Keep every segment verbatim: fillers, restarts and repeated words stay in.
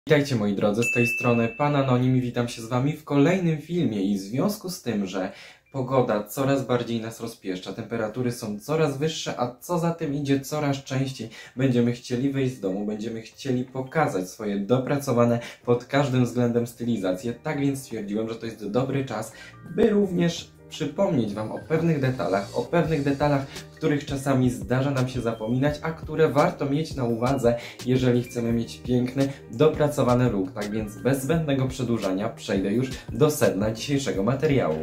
Witajcie moi drodzy, z tej strony Pan Anonim i witam się z Wami w kolejnym filmie i w związku z tym, że pogoda coraz bardziej nas rozpieszcza, temperatury są coraz wyższe, a co za tym idzie coraz częściej będziemy chcieli wyjść z domu, będziemy chcieli pokazać swoje dopracowane pod każdym względem stylizacje. Tak więc stwierdziłem, że to jest dobry czas, by również przypomnieć Wam o pewnych detalach, o pewnych detalach, których czasami zdarza nam się zapominać, a które warto mieć na uwadze, jeżeli chcemy mieć piękny, dopracowany look. Tak więc bez zbędnego przedłużania przejdę już do sedna dzisiejszego materiału.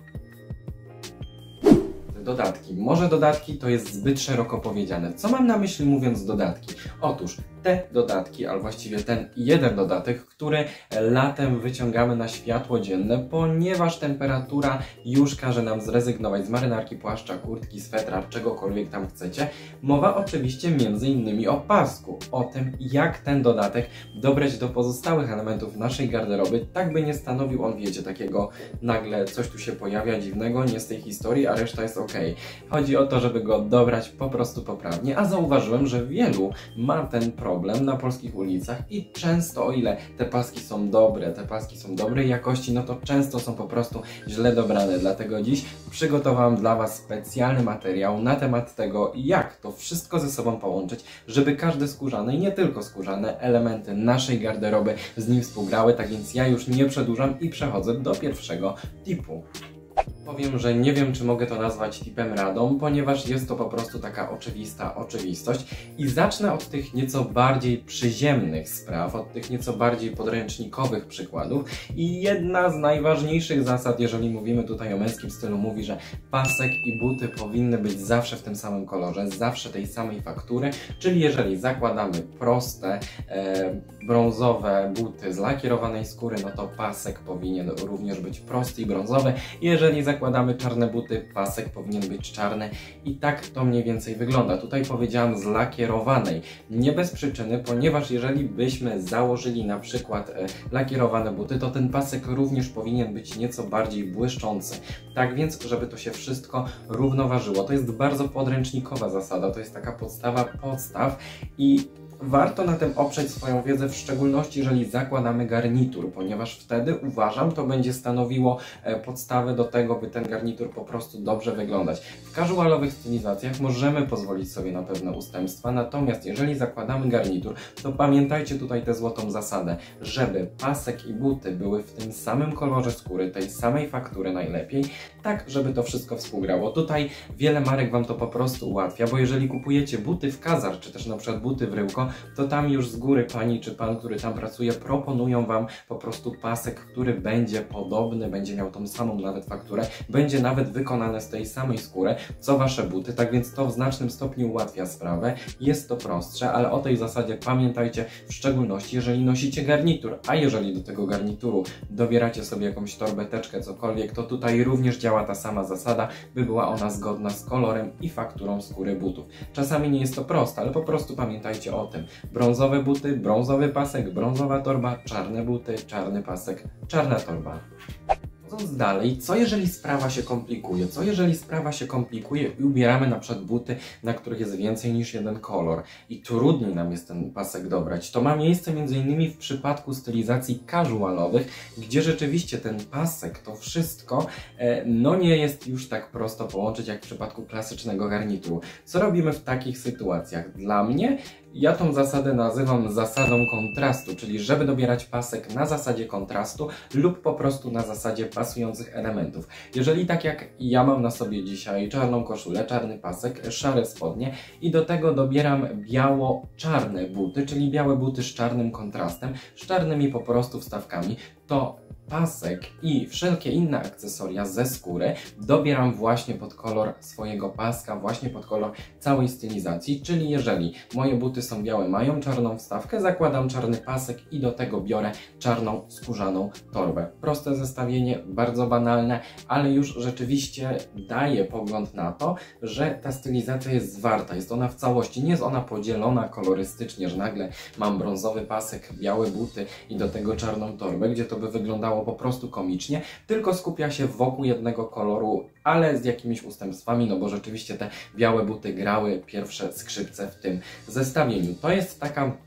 Dodatki. Może dodatki to jest zbyt szeroko powiedziane. Co mam na myśli mówiąc dodatki? Otóż te dodatki, albo właściwie ten jeden dodatek, który latem wyciągamy na światło dzienne, ponieważ temperatura już każe nam zrezygnować z marynarki, płaszcza, kurtki, swetra, czegokolwiek tam chcecie. Mowa oczywiście między innymi o pasku, o tym jak ten dodatek dobrać do pozostałych elementów naszej garderoby, tak by nie stanowił on, wiecie, takiego nagle coś tu się pojawia dziwnego, nie z tej historii, a reszta jest ok. Chodzi o to, żeby go dobrać po prostu poprawnie, a zauważyłem, że wielu ma ten problem na polskich ulicach i często, o ile te paski są dobre, te paski są dobrej jakości, no to często są po prostu źle dobrane. Dlatego dziś przygotowałem dla Was specjalny materiał na temat tego, jak to wszystko ze sobą połączyć, żeby każde skórzane i nie tylko skórzane elementy naszej garderoby z nim współgrały. Tak więc ja już nie przedłużam i przechodzę do pierwszego tipu. Powiem, że nie wiem, czy mogę to nazwać tipem radą, ponieważ jest to po prostu taka oczywista oczywistość i zacznę od tych nieco bardziej przyziemnych spraw, od tych nieco bardziej podręcznikowych przykładów i jedna z najważniejszych zasad, jeżeli mówimy tutaj o męskim stylu, mówi, że pasek i buty powinny być zawsze w tym samym kolorze, zawsze tej samej faktury, czyli jeżeli zakładamy proste, e, brązowe buty z lakierowanej skóry, no to pasek powinien również być prosty i brązowy. Jeżeli zakładamy czarne buty, pasek powinien być czarny i tak to mniej więcej wygląda. Tutaj powiedziałam z lakierowanej, nie bez przyczyny, ponieważ jeżeli byśmy założyli na przykład e, lakierowane buty, to ten pasek również powinien być nieco bardziej błyszczący. Tak więc, żeby to się wszystko równoważyło. To jest bardzo podręcznikowa zasada, to jest taka podstawa podstaw i warto na tym oprzeć swoją wiedzę, w szczególności jeżeli zakładamy garnitur, ponieważ wtedy, uważam, to będzie stanowiło podstawę do tego, by ten garnitur po prostu dobrze wyglądać. W casualowych stylizacjach możemy pozwolić sobie na pewne ustępstwa, natomiast jeżeli zakładamy garnitur, to pamiętajcie tutaj tę złotą zasadę, żeby pasek i buty były w tym samym kolorze skóry, tej samej faktury najlepiej, tak żeby to wszystko współgrało. Tutaj wiele marek Wam to po prostu ułatwia, bo jeżeli kupujecie buty w Kazar, czy też na przykład buty w Ryłko, to tam już z góry pani czy pan, który tam pracuje, proponują Wam po prostu pasek, który będzie podobny, będzie miał tą samą nawet fakturę, będzie nawet wykonany z tej samej skóry, co Wasze buty, tak więc to w znacznym stopniu ułatwia sprawę, jest to prostsze, ale o tej zasadzie pamiętajcie, w szczególności jeżeli nosicie garnitur, a jeżeli do tego garnituru dobieracie sobie jakąś torbę, teczkę, cokolwiek, to tutaj również działa ta sama zasada, by była ona zgodna z kolorem i fakturą skóry butów. Czasami nie jest to proste, ale po prostu pamiętajcie o tym. Brązowe buty, brązowy pasek, brązowa torba, czarne buty, czarny pasek, czarna torba. Idąc dalej, co jeżeli sprawa się komplikuje? Co jeżeli sprawa się komplikuje i ubieramy na przykład buty, na których jest więcej niż jeden kolor i trudniej nam jest ten pasek dobrać? To ma miejsce między innymi w przypadku stylizacji casualowych, gdzie rzeczywiście ten pasek, to wszystko, e, no nie jest już tak prosto połączyć jak w przypadku klasycznego garnituru. Co robimy w takich sytuacjach? Dla mnie ja tą zasadę nazywam zasadą kontrastu, czyli żeby dobierać pasek na zasadzie kontrastu lub po prostu na zasadzie pasujących elementów. Jeżeli tak jak ja mam na sobie dzisiaj czarną koszulę, czarny pasek, szare spodnie i do tego dobieram biało-czarne buty, czyli białe buty z czarnym kontrastem, z czarnymi po prostu wstawkami, to pasek i wszelkie inne akcesoria ze skóry dobieram właśnie pod kolor swojego paska, właśnie pod kolor całej stylizacji, czyli jeżeli moje buty są białe, mają czarną wstawkę, zakładam czarny pasek i do tego biorę czarną skórzaną torbę. Proste zestawienie, bardzo banalne, ale już rzeczywiście daje pogląd na to, że ta stylizacja jest zwarta, jest ona w całości, nie jest ona podzielona kolorystycznie, że nagle mam brązowy pasek, białe buty i do tego czarną torbę, gdzie to by wyglądało po prostu komicznie, tylko skupia się wokół jednego koloru, ale z jakimiś ustępstwami, no bo rzeczywiście te białe buty grały pierwsze skrzypce w tym zestawieniu. To jest taka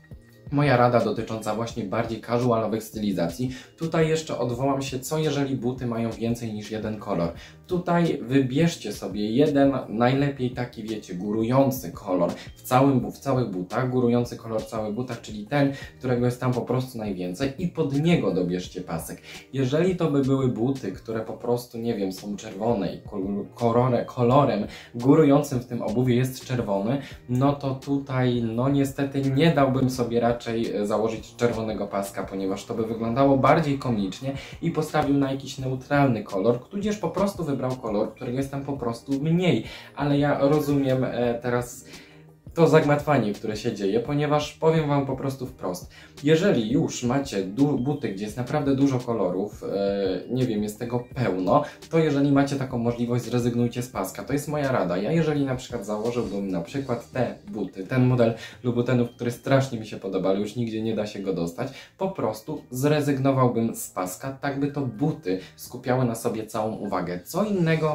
Moja rada dotycząca właśnie bardziej casualowych stylizacji. Tutaj jeszcze odwołam się, co jeżeli buty mają więcej niż jeden kolor. Tutaj wybierzcie sobie jeden, najlepiej taki, wiecie, górujący kolor w, całym, w całych butach, górujący kolor w całych butach, czyli ten, którego jest tam po prostu najwięcej i pod niego dobierzcie pasek. Jeżeli to by były buty, które po prostu, nie wiem, są czerwone i kolorem, kolorem górującym w tym obuwie jest czerwony, no to tutaj, no niestety nie dałbym sobie raczej założyć czerwonego paska, ponieważ to by wyglądało bardziej komicznie i postawił na jakiś neutralny kolor, tudzież po prostu wybrał kolor, którego jest tam po prostu mniej. Ale ja rozumiem e, teraz to zagmatwanie, które się dzieje, ponieważ powiem Wam po prostu wprost. Jeżeli już macie buty, gdzie jest naprawdę dużo kolorów, e, nie wiem, jest tego pełno, to jeżeli macie taką możliwość, zrezygnujcie z paska. To jest moja rada. Ja jeżeli na przykład założyłbym na przykład te buty, ten model Louboutynów, który strasznie mi się podoba, ale już nigdzie nie da się go dostać, po prostu zrezygnowałbym z paska, tak by to buty skupiały na sobie całą uwagę. Co innego,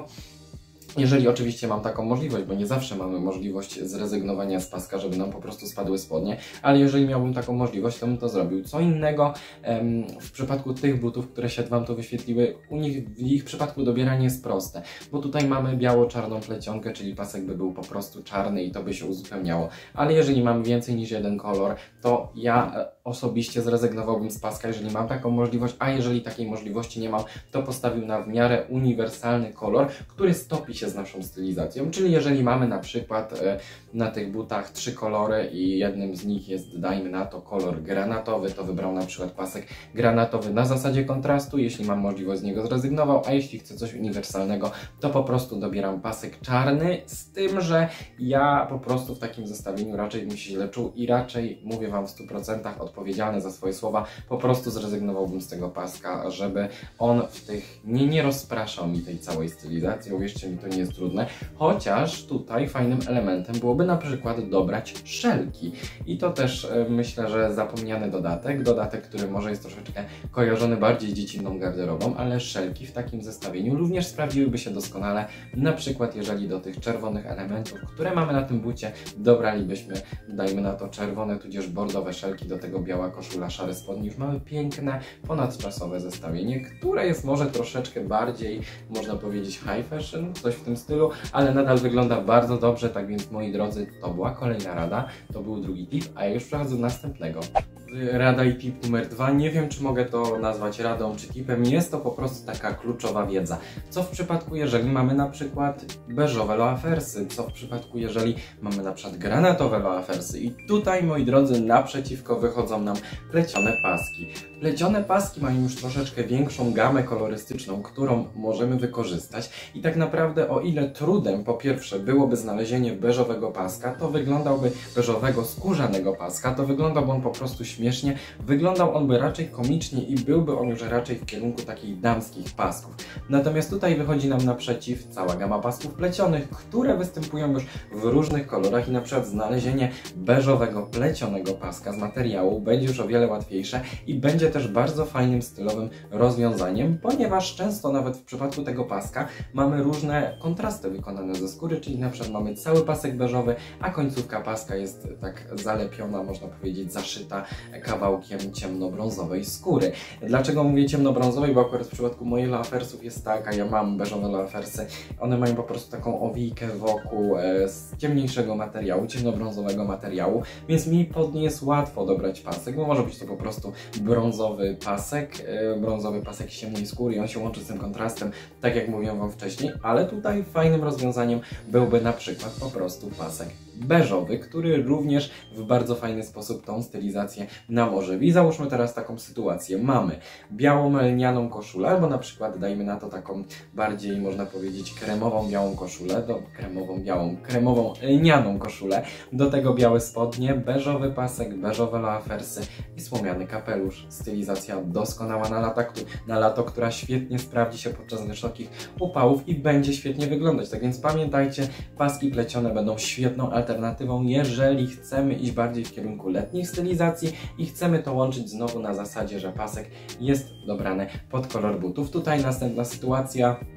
jeżeli oczywiście mam taką możliwość, bo nie zawsze mamy możliwość zrezygnowania z paska, żeby nam po prostu spadły spodnie, ale jeżeli miałbym taką możliwość, to bym to zrobił. Co innego em, w przypadku tych butów, które się Wam tu wyświetliły, u nich, w ich przypadku dobieranie jest proste, bo tutaj mamy biało-czarną plecionkę, czyli pasek by był po prostu czarny i to by się uzupełniało, ale jeżeli mam więcej niż jeden kolor, to ja osobiście zrezygnowałbym z paska, jeżeli mam taką możliwość, a jeżeli takiej możliwości nie mam, to postawił na w miarę uniwersalny kolor, który stopi się z naszą stylizacją, czyli jeżeli mamy na przykład e, na tych butach trzy kolory i jednym z nich jest, dajmy na to, kolor granatowy, to wybrał na przykład pasek granatowy na zasadzie kontrastu, jeśli mam możliwość z niego zrezygnował, a jeśli chcę coś uniwersalnego, to po prostu dobieram pasek czarny, z tym, że ja po prostu w takim zestawieniu raczej bym się źle czuł i raczej, mówię Wam w stu procentach odpowiedzialny za swoje słowa, po prostu zrezygnowałbym z tego paska, żeby on w tych, nie, nie rozpraszał mi tej całej stylizacji, uwierzcie mi, to nie jest trudne, chociaż tutaj fajnym elementem byłoby na przykład dobrać szelki i to też e, myślę, że zapomniany dodatek, dodatek, który może jest troszeczkę kojarzony bardziej z dziecinną garderobą, ale szelki w takim zestawieniu również sprawdziłyby się doskonale, na przykład jeżeli do tych czerwonych elementów, które mamy na tym bucie, dobralibyśmy, dajmy na to czerwone, tudzież bordowe szelki, do tego biała koszula, szare spodnie, już mamy piękne, ponadczasowe zestawienie, które jest może troszeczkę bardziej, można powiedzieć, high fashion, coś w tym stylu, ale nadal wygląda bardzo dobrze, tak więc moi drodzy, to była kolejna rada, to był drugi tip, a ja już przechodzę do następnego. Rada i tip numer dwa, nie wiem czy mogę to nazwać radą czy tipem, jest to po prostu taka kluczowa wiedza. Co w przypadku, jeżeli mamy na przykład beżowe loafersy, co w przypadku, jeżeli mamy na przykład granatowe loafersy i tutaj, moi drodzy, naprzeciwko wychodzą nam plecione paski. Plecione paski mają już troszeczkę większą gamę kolorystyczną, którą możemy wykorzystać i tak naprawdę o ile trudem po pierwsze byłoby znalezienie beżowego paska, to wyglądałby, beżowego skórzanego paska, to wyglądałby on po prostu śmiesznie, wyglądał on by raczej komicznie i byłby on już raczej w kierunku takich damskich pasków. Natomiast tutaj wychodzi nam naprzeciw cała gama pasków plecionych, które występują już w różnych kolorach i na przykład znalezienie beżowego plecionego paska z materiału będzie już o wiele łatwiejsze i będzie też bardzo fajnym stylowym rozwiązaniem, ponieważ często nawet w przypadku tego paska mamy różne kontrasty wykonane ze skóry, czyli na przykład mamy cały pasek beżowy, a końcówka paska jest tak zalepiona, można powiedzieć zaszyta kawałkiem ciemnobrązowej skóry. Dlaczego mówię ciemnobrązowej? Bo akurat w przypadku moich loafersów jest tak, a ja mam beżowe loafersy, one mają po prostu taką owijkę wokół e, z ciemniejszego materiału, ciemnobrązowego materiału, więc mi pod nie jest łatwo dobrać pasek, bo może być to po prostu brązowy pasek, e, brązowy pasek z ciemnej skóry i on się łączy z tym kontrastem, tak jak mówiłem Wam wcześniej, ale tutaj fajnym rozwiązaniem byłby na przykład po prostu pasek beżowy, który również w bardzo fajny sposób tą stylizację nałoży. I załóżmy teraz taką sytuację. Mamy białą lnianą koszulę, albo na przykład dajmy na to taką bardziej, można powiedzieć, kremową białą koszulę, do kremową białą, kremową lnianą koszulę, do tego białe spodnie, beżowy pasek, beżowe loafersy i słomiany kapelusz. Stylizacja doskonała na, lata, na lato, która świetnie sprawdzi się podczas wysokich upałów i będzie świetnie wyglądać. Tak więc pamiętajcie, paski plecione będą świetną alternatywą alternatywą, jeżeli chcemy iść bardziej w kierunku letnich stylizacji i chcemy to łączyć znowu na zasadzie, że pasek jest dobrany pod kolor butów. Tutaj następna sytuacja.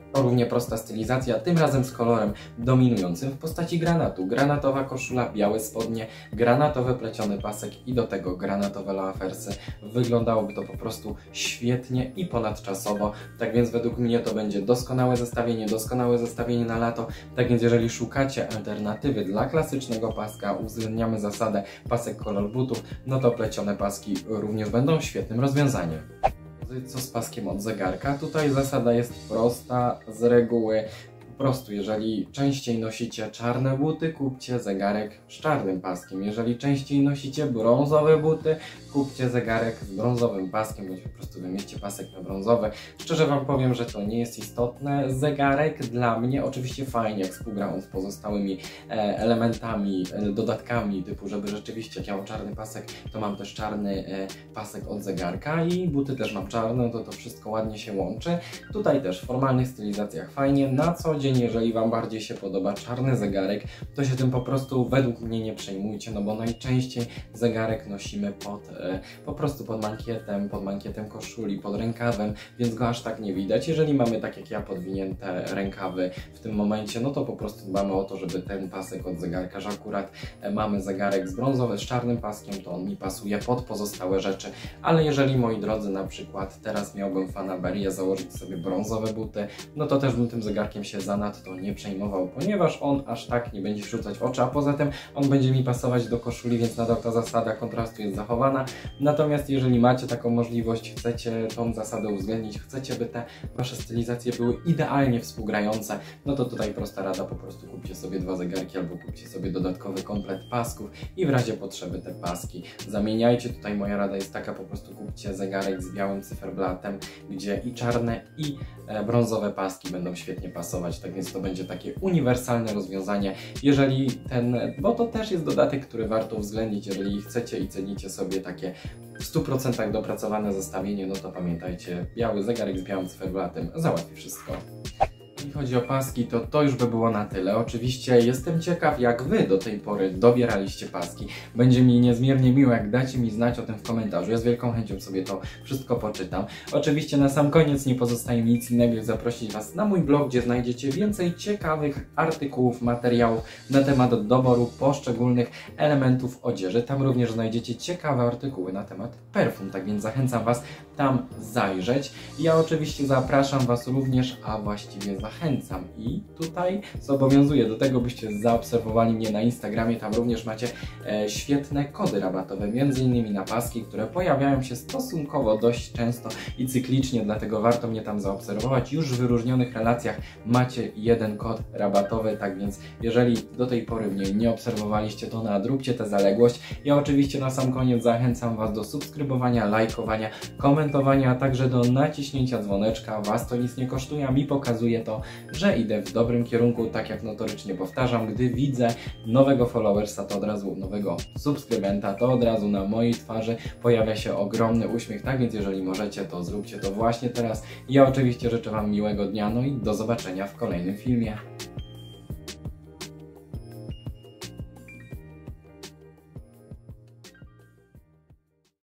Równie prosta stylizacja, tym razem z kolorem dominującym w postaci granatu. Granatowa koszula, białe spodnie, granatowy pleciony pasek i do tego granatowe loafersy. Wyglądałoby to po prostu świetnie i ponadczasowo. Tak więc według mnie to będzie doskonałe zestawienie, doskonałe zestawienie na lato. Tak więc jeżeli szukacie alternatywy dla klasycznego paska, uwzględniamy zasadę pasek kolor butów, no to plecione paski również będą świetnym rozwiązaniem. Co z paskiem od zegarka? Tutaj zasada jest prosta, z reguły po prostu jeżeli częściej nosicie czarne buty, kupcie zegarek z czarnym paskiem. Jeżeli częściej nosicie brązowe buty, kupcie zegarek z brązowym paskiem, bądź po prostu wymieście pasek na brązowy. Szczerze Wam powiem, że to nie jest istotne. Zegarek dla mnie oczywiście fajnie, jak współgra on z pozostałymi e, elementami, e, dodatkami, typu, żeby rzeczywiście, jak ja mam czarny pasek, to mam też czarny e, pasek od zegarka i buty też mam czarne, to to wszystko ładnie się łączy. Tutaj też w formalnych stylizacjach fajnie. Na co dzień, jeżeli Wam bardziej się podoba czarny zegarek, to się tym po prostu według mnie nie przejmujcie, no bo najczęściej zegarek nosimy pod po prostu pod mankietem, pod mankietem koszuli, pod rękawem, więc go aż tak nie widać. Jeżeli mamy tak jak ja podwinięte rękawy w tym momencie, no to po prostu dbamy o to, żeby ten pasek od zegarka, że akurat mamy zegarek z brązowym, z czarnym paskiem, to on mi pasuje pod pozostałe rzeczy, ale jeżeli, moi drodzy, na przykład teraz miałbym fanaberię, założyć sobie brązowe buty, no to też bym tym zegarkiem się zanadto nie przejmował, ponieważ on aż tak nie będzie rzucać w oczy, a poza tym on będzie mi pasować do koszuli, więc nadal ta zasada kontrastu jest zachowana. Natomiast jeżeli macie taką możliwość, chcecie tą zasadę uwzględnić, chcecie, by te Wasze stylizacje były idealnie współgrające, no to tutaj prosta rada, po prostu kupcie sobie dwa zegarki albo kupcie sobie dodatkowy komplet pasków i w razie potrzeby te paski zamieniajcie. Tutaj moja rada jest taka, po prostu kupcie zegarek z białym cyferblatem, gdzie i czarne i brązowe paski będą świetnie pasować, tak więc to będzie takie uniwersalne rozwiązanie, jeżeli ten, bo to też jest dodatek, który warto uwzględnić, jeżeli chcecie i cenicie sobie takie w stu procentach dopracowane zestawienie, no to pamiętajcie, biały zegarek z białym cyferblatem załatwi wszystko. Jeśli chodzi o paski, to to już by było na tyle. Oczywiście jestem ciekaw, jak Wy do tej pory dobieraliście paski. Będzie mi niezmiernie miło, jak dacie mi znać o tym w komentarzu. Ja z wielką chęcią sobie to wszystko poczytam. Oczywiście na sam koniec nie pozostaje mi nic innego, jak zaprosić Was na mój blog, gdzie znajdziecie więcej ciekawych artykułów, materiałów na temat doboru poszczególnych elementów odzieży. Tam również znajdziecie ciekawe artykuły na temat perfum, tak więc zachęcam Was tam zajrzeć. Ja oczywiście zapraszam Was również, a właściwie zachęcam. Zachęcam i tutaj zobowiązuję do tego, byście zaobserwowali mnie na Instagramie. Tam również macie e, świetne kody rabatowe, między innymi na paski, które pojawiają się stosunkowo dość często i cyklicznie, dlatego warto mnie tam zaobserwować. Już w wyróżnionych relacjach macie jeden kod rabatowy, tak więc jeżeli do tej pory mnie nie obserwowaliście, to nadróbcie tę zaległość. Ja oczywiście na sam koniec zachęcam Was do subskrybowania, lajkowania, komentowania, a także do naciśnięcia dzwoneczka. Was to nic nie kosztuje, a mi pokazuje to, że idę w dobrym kierunku, tak jak notorycznie powtarzam. Gdy widzę nowego followersa, to od razu nowego subskrybenta, to od razu na mojej twarzy pojawia się ogromny uśmiech, tak więc jeżeli możecie, to zróbcie to właśnie teraz. Ja oczywiście życzę Wam miłego dnia, no i do zobaczenia w kolejnym filmie.